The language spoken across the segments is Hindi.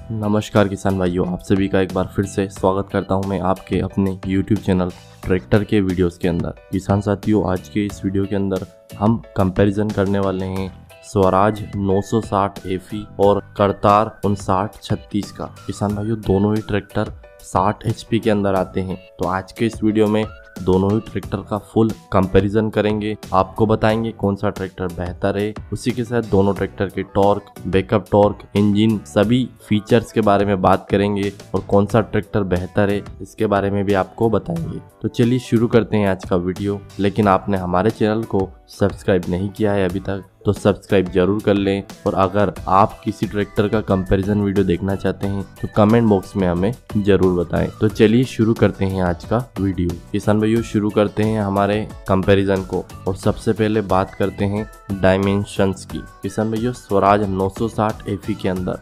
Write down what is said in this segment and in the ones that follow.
नमस्कार किसान भाइयों, आप सभी का एक बार फिर से स्वागत करता हूं मैं आपके अपने YouTube चैनल ट्रैक्टर के वीडियोस के अंदर। किसान साथियों, आज के इस वीडियो के अंदर हम कंपैरिजन करने वाले हैं स्वराज 960 FE और करतार 5936 का। किसान भाइयों, दोनों ही ट्रैक्टर 60 HP के अंदर आते हैं। तो आज के इस वीडियो में दोनों ही ट्रैक्टर का फुल कंपैरिजन करेंगे, आपको बताएंगे कौन सा ट्रैक्टर बेहतर है। उसी के साथ दोनों ट्रैक्टर के टॉर्क, बैकअप टॉर्क, इंजन, सभी फीचर्स के बारे में बात करेंगे और कौन सा ट्रैक्टर बेहतर है इसके बारे में भी आपको बताएंगे। तो चलिए शुरू करते हैं आज का वीडियो। लेकिन आपने हमारे चैनल को सब्सक्राइब नहीं किया है अभी तक तो सब्सक्राइब जरूर कर लें। और अगर आप किसी ट्रैक्टर का कंपैरिजन वीडियो देखना चाहते हैं तो कमेंट बॉक्स में हमें जरूर बताएं। तो चलिए शुरू करते हैं आज का वीडियो। किसान भाइयों, शुरू करते हैं हमारे कंपैरिजन को और सबसे पहले बात करते हैं डायमेंशंस की। किसान भाइयों, स्वराज 960 FE के अंदर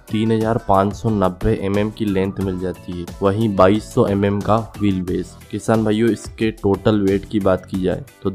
3590 mm की लेंथ मिल जाती है, वहीं 2200 mm का व्हील बेस। किसान भाइयों, इसके टोटल वेट की बात की जाए तो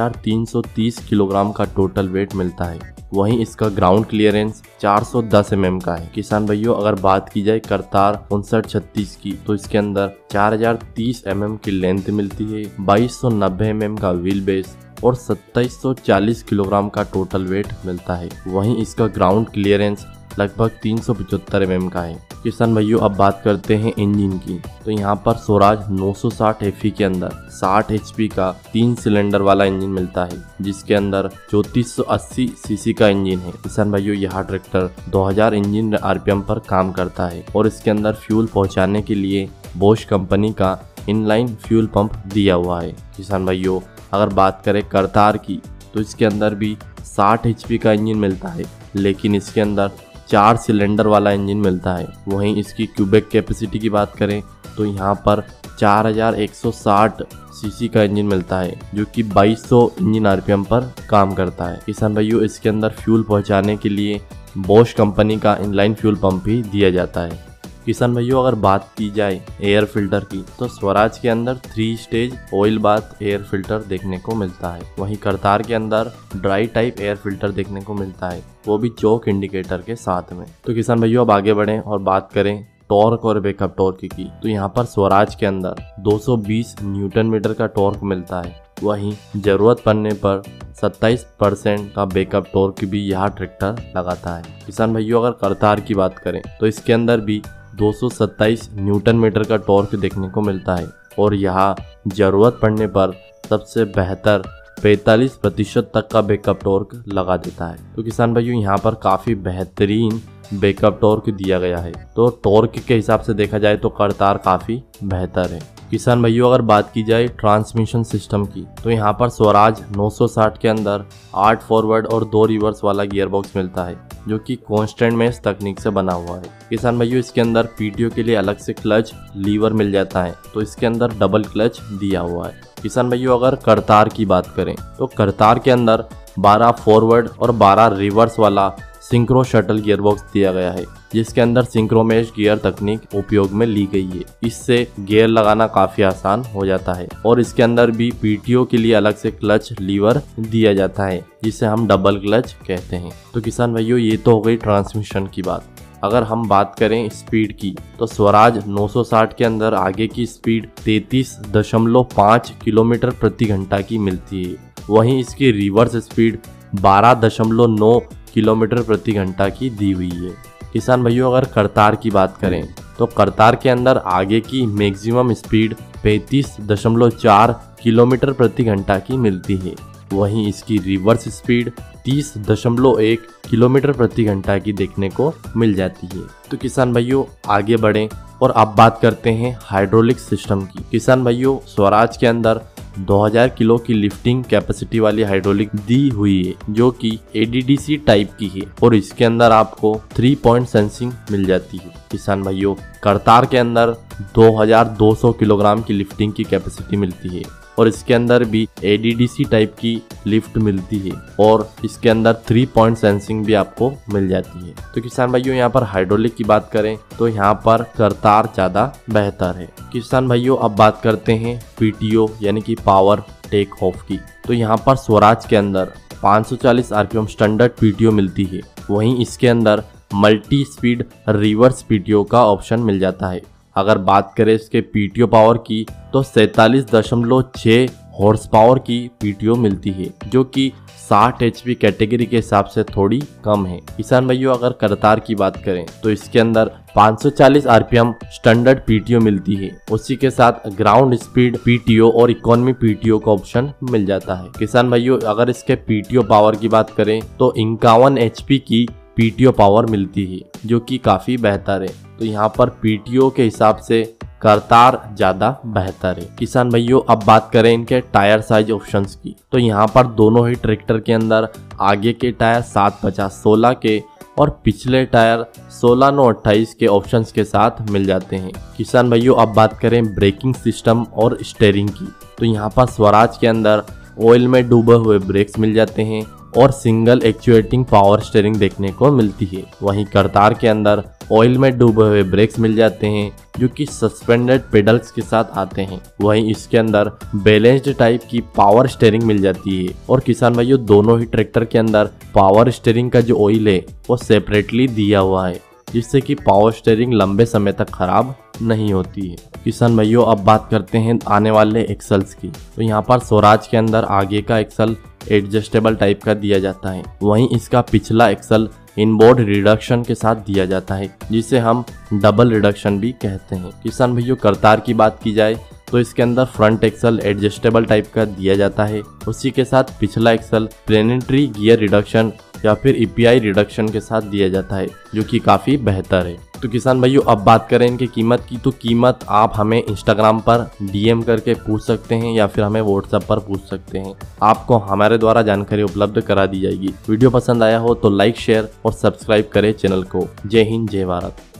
2330 किलोग्राम का टोटल वेट मिलता है। वहीं इसका ग्राउंड क्लियरेंस 410 mm का है। किसान भाइयों, अगर बात की जाए करतार 5936 की तो इसके अंदर 4030 mm की लेंथ मिलती है, 2290 mm का व्हील बेस और 2740 किलोग्राम का टोटल वेट मिलता है। वहीं इसका ग्राउंड क्लियरेंस लगभग 375 mm का है। किसान भाइयों, अब बात करते हैं इंजन की। तो यहाँ पर स्वराज 960 FE के अंदर 60 HP का 3 सिलेंडर वाला इंजन मिलता है, जिसके अंदर 3480 cc का इंजन है। किसान भाइयों, यह ट्रैक्टर 2000 इंजन RPM पर काम करता है और इसके अंदर फ्यूल पहुँचाने के लिए बोश कंपनी का इनलाइन फ्यूल पंप दिया हुआ है। किसान भाइयों, अगर बात करें करतार की तो इसके अंदर भी 60 HP का इंजन मिलता है, लेकिन इसके अंदर 4 सिलेंडर वाला इंजन मिलता है। वहीं इसकी क्यूबिक कैपेसिटी की बात करें तो यहाँ पर 4160 cc का इंजन मिलता है, जो कि 2200 इंजन RPM पर काम करता है। किसान भाइयों, इसके अंदर फ्यूल पहुँचाने के लिए बोश कंपनी का इनलाइन फ्यूल पंप भी दिया जाता है। किसान भाइयों, अगर बात की जाए एयर फिल्टर की तो स्वराज के अंदर 3 stage oil bath air filter देखने को मिलता है। वहीं करतार के अंदर ड्राई टाइप एयर फिल्टर देखने को मिलता है, वो भी चौक इंडिकेटर के साथ में। तो किसान भाइयों, अब आगे बढ़ें और बात करें टॉर्क और बैकअप टॉर्क की। तो यहाँ पर स्वराज के अंदर 220 न्यूटन मीटर का टॉर्क मिलता है, वहीं जरूरत पड़ने पर 27% का बैकअप टॉर्क भी यह ट्रैक्टर लगाता है। किसान भाइयों, अगर करतार की बात करें तो इसके अंदर भी 227 न्यूटन मीटर का टॉर्क देखने को मिलता है और यहाँ जरूरत पड़ने पर सबसे बेहतर 45% तक का बैकअप टॉर्क लगा देता है। तो किसान भाइयों, यहाँ पर काफ़ी बेहतरीन बैकअप टॉर्क दिया गया है। तो टॉर्क के हिसाब से देखा जाए तो करतार काफ़ी बेहतर है। किसान भाइयों, अगर बात की जाए ट्रांसमिशन सिस्टम की तो यहाँ पर स्वराज 960 के अंदर 8 फॉरवर्ड और 2 रिवर्स वाला गियर बॉक्स मिलता है, जो कि कांस्टेंट मेश तकनीक से बना हुआ है। किसान भाइयों, इसके अंदर PTO के लिए अलग से क्लच लीवर मिल जाता है, तो इसके अंदर डबल क्लच दिया हुआ है। किसान भाइयों, अगर करतार की बात करें तो करतार के अंदर 12 फॉरवर्ड और 12 रिवर्स वाला सिंक्रो शटल गियर बॉक्स दिया गया है, जिसके अंदर सिंक्रोमेश गियर तकनीक उपयोग में ली गई है। इससे गियर लगाना काफी आसान हो जाता है और इसके अंदर भी PTO के लिए अलग से क्लच लीवर दिया जाता है, जिसे हम डबल क्लच कहते हैं। तो किसान भाइयों, ये तो हो गई ट्रांसमिशन की बात। अगर हम बात करें स्पीड की तो स्वराज 960 के अंदर आगे की स्पीड 33.5 किलोमीटर प्रति घंटा की मिलती है, वहीं इसकी रिवर्स स्पीड 12.9 किलोमीटर प्रति घंटा की दी हुई है। किसान भाइयों, अगर करतार की बात करें तो करतार के अंदर आगे की मैक्सिमम स्पीड 35.4 किलोमीटर प्रति घंटा की मिलती है, वहीं इसकी रिवर्स स्पीड 30.1 किलोमीटर प्रति घंटा की देखने को मिल जाती है। तो किसान भाइयों, आगे बढ़ें और अब बात करते हैं हाइड्रोलिक सिस्टम की। किसान भाइयों, स्वराज के अंदर 2000 किलो की लिफ्टिंग कैपेसिटी वाली हाइड्रोलिक दी हुई है, जो कि ADDC टाइप की है और इसके अंदर आपको 3 पॉइंट सेंसिंग मिल जाती है। किसान भाइयों, करतार के अंदर 2200 किलोग्राम की लिफ्टिंग की कैपेसिटी मिलती है और इसके अंदर भी ADDC टाइप की लिफ्ट मिलती है और इसके अंदर 3 पॉइंट सेंसिंग भी आपको मिल जाती है। तो किसान भाइयों, यहाँ पर हाइड्रोलिक की बात करें तो यहाँ पर करतार ज़्यादा बेहतर है। किसान भाइयों, अब बात करते हैं PTO यानी कि पावर टेक ऑफ की। तो यहाँ पर स्वराज के अंदर 540 RPM स्टैंडर्ड PTO मिलती है, वहीं इसके अंदर मल्टी स्पीड रिवर्स पीटीओ का ऑप्शन मिल जाता है। अगर बात करें इसके पीटीओ पावर की तो 47.6 हॉर्स पावर की पीटीओ मिलती है, जो कि 60 HP कैटेगरी के हिसाब से थोड़ी कम है। किसान भाइयों अगर करतार की बात करें तो इसके अंदर 540 RPM स्टैंडर्ड पीटीओ मिलती है। उसी के साथ ग्राउंड स्पीड पीटीओ और इकोनॉमी पीटीओ का ऑप्शन मिल जाता है। किसान भाइयों अगर इसके पीटीओ पावर की बात करें तो 51 HP की पीटीओ पावर मिलती है, जो कि काफी बेहतर है। तो यहाँ पर पीटीओ के हिसाब से करतार ज्यादा बेहतर है। किसान भाइयों अब बात करें इनके टायर साइज ऑप्शंस की, तो यहाँ पर दोनों ही ट्रैक्टर के अंदर आगे के टायर 750/16 के और पिछले टायर 16/9/28 के ऑप्शंस के साथ मिल जाते हैं। किसान भाइयों अब बात करें ब्रेकिंग सिस्टम और स्टीयरिंग की, तो यहाँ पर स्वराज के अंदर ऑयल में डूबे हुए ब्रेक्स मिल जाते हैं और सिंगल एक्चुएटिंग पावर स्टीयरिंग देखने को मिलती है। वहीं करतार के अंदर ऑयल में डूबे हुए ब्रेक्स मिल जाते हैं, जो कि सस्पेंडेड पेडल्स के साथ आते हैं। वहीं इसके अंदर बैलेंस्ड टाइप की पावर स्टीयरिंग मिल जाती है। और किसान भाइयों दोनों ही ट्रैक्टर के अंदर पावर स्टीयरिंग का जो ऑयल है वो सेपरेटली दिया हुआ है, जिससे कि पावर स्टीयरिंग लंबे समय तक खराब नहीं होती है। किसान भाइयों अब बात करते हैं आने वाले एक्सल्स की, तो यहाँ पर स्वराज के अंदर आगे का एक्सल एडजस्टेबल टाइप का दिया जाता है। वहीं इसका पिछला एक्सल इनबोर्ड रिडक्शन के साथ दिया जाता है, जिसे हम डबल रिडक्शन भी कहते हैं। किसान भाइयों करतार की बात की जाए तो इसके अंदर फ्रंट एक्सल एडजस्टेबल टाइप का दिया जाता है। उसी के साथ पिछला एक्सल प्लेनेटरी गियर रिडक्शन या फिर EPI रिडक्शन के साथ दिया जाता है, जो कि काफ़ी बेहतर है। तो किसान भाइयों अब बात करें इनकी कीमत की, तो कीमत आप हमें इंस्टाग्राम पर DM करके पूछ सकते हैं या फिर हमें WhatsApp पर पूछ सकते हैं। आपको हमारे द्वारा जानकारी उपलब्ध करा दी जाएगी। वीडियो पसंद आया हो तो लाइक, शेयर और सब्सक्राइब करें चैनल को। जय हिंद, जय भारत।